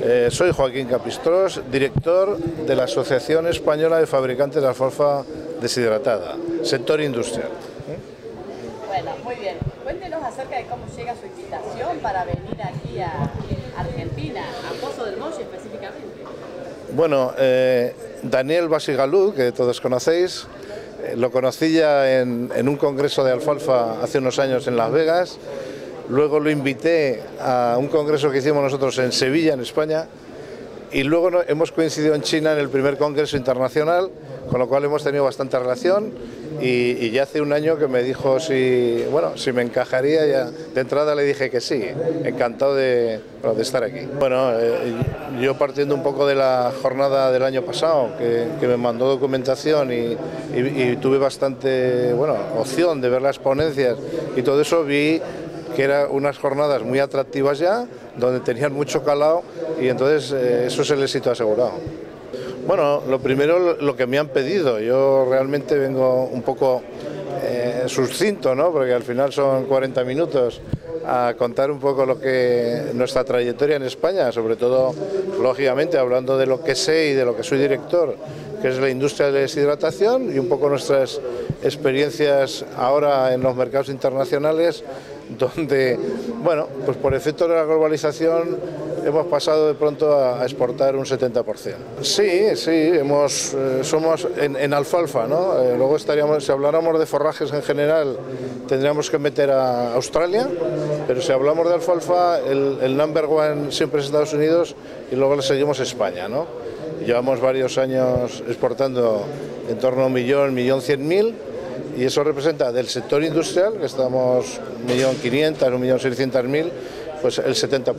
Soy Joaquín Capistrós, director de la Asociación Española de Fabricantes de Alfalfa Deshidratada, sector industrial. Bueno, muy bien. Cuéntenos acerca de cómo llega su invitación para venir aquí a Argentina, a Pozo del Molle específicamente. Bueno, Daniel Basigalú, que todos conocéis, lo conocí ya en un congreso de alfalfa hace unos años en Las Vegas. Luego lo invité a un congreso que hicimos nosotros en Sevilla, en España, y luego hemos coincidido en China en el primer congreso internacional, con lo cual hemos tenido bastante relación, y ya hace un año que me dijo si me encajaría. Ya de entrada le dije que sí, encantado de estar aquí. Bueno, yo partiendo un poco de la jornada del año pasado, que me mandó documentación y tuve bastante opción de ver las ponencias y todo eso, vi que eran unas jornadas muy atractivas ya, donde tenían mucho calado, y entonces eso es el éxito asegurado. Bueno, lo primero, lo que me han pedido. Yo realmente vengo un poco sucinto, ¿no? Porque al final son 40 minutos a contar un poco nuestra trayectoria en España, sobre todo, lógicamente, hablando de lo que sé y de lo que soy director, que es la industria de la deshidratación, y un poco nuestras experiencias ahora en los mercados internacionales, donde, pues por efecto de la globalización hemos pasado de pronto a exportar un 70%. Sí, somos en alfalfa, ¿no? Luego si habláramos de forrajes en general, tendríamos que meter a Australia, pero si hablamos de alfalfa, el number one siempre es Estados Unidos, y luego le seguimos España, ¿no? Llevamos varios años exportando en torno a 1.100.000, y eso representa del sector industrial, que estamos 1.500.000, 1.600.000, pues el 70%.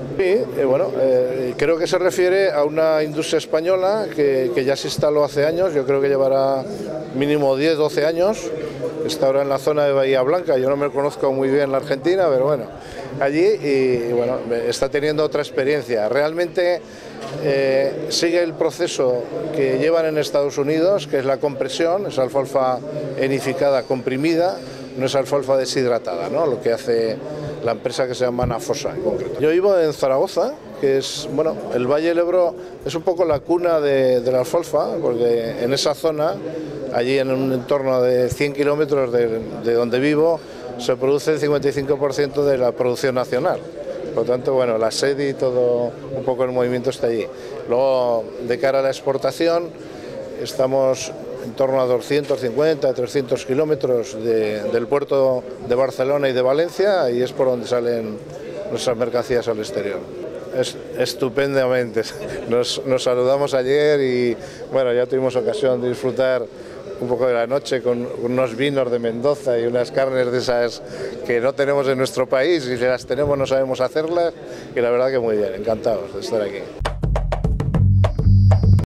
Sí, creo que se refiere a una industria española que ya se instaló hace años. Yo creo que llevará mínimo 10, 12 años. Está ahora en la zona de Bahía Blanca. Yo no me conozco muy bien la Argentina, pero bueno, allí, y está teniendo otra experiencia. Realmente sigue el proceso que llevan en Estados Unidos, que es la compresión, es alfalfa enificada comprimida, no es alfalfa deshidratada, ¿no? Lo que hace la empresa que se llama Nafosa en concreto. Yo vivo en Zaragoza, que es, el Valle del Ebro es un poco la cuna de la alfalfa, porque en esa zona, allí en un entorno de 100 kilómetros de donde vivo, se produce el 55% de la producción nacional. Por lo tanto, la sede y todo, un poco el movimiento está allí. Luego, de cara a la exportación, estamos en torno a 250, 300 kilómetros del puerto de Barcelona y de Valencia, y es por donde salen nuestras mercancías al exterior. Estupendamente. Nos saludamos ayer y ya tuvimos ocasión de disfrutar un poco de la noche con unos vinos de Mendoza y unas carnes de esas que no tenemos en nuestro país, y si las tenemos no sabemos hacerlas, y la verdad que muy bien, encantados de estar aquí.